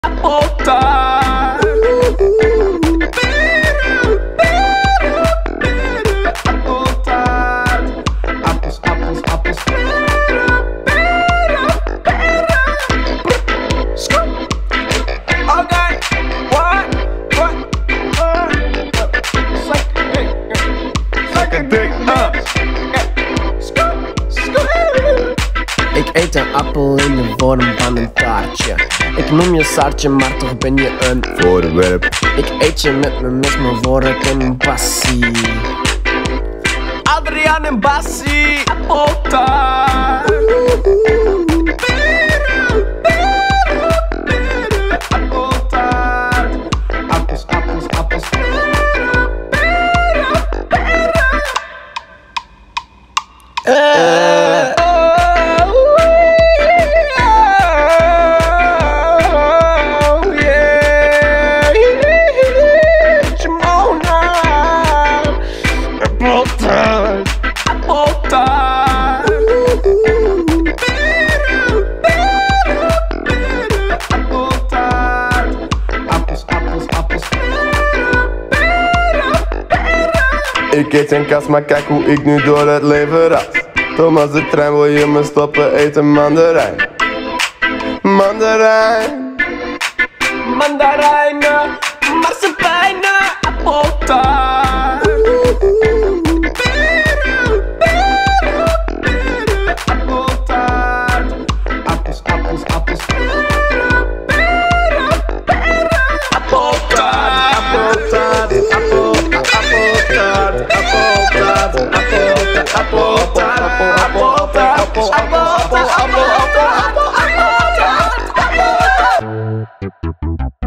Appeltaart. Appeltaart. Appels, appels, appels. Okay, what? Suck a dick, Ik eet een appel in de vorm van een taartje. Ik noem je Saartje, maar toch ben je een voorwerp. Ik eet je met mijn mes, mijn vork en mijn passie. Adriaan en Bassie. Appeltaart. Appeltaart. Appels, appels, appels. Appeltaart. Appeltaart. Appeltaart. Appels, appels, appels. Ik eet een kaas, maar kijk hoe ik nu door het leven ras. Thomaz de trein, wil je me stoppen, eten mandarijn. Mandarijn. Mandarijnen, marsepijnen, appeltaart. Appeltaart. Appels, appels, appels. Appeltaart. Appeltaart. Appeltaart. Appeltaart. Appeltaart. Appeltaart. Appeltaart.